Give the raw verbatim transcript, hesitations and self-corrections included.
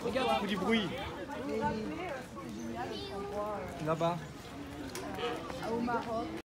Regarde, il faut du bruit. C'était génial, cet endroit Là-bas. au Maroc.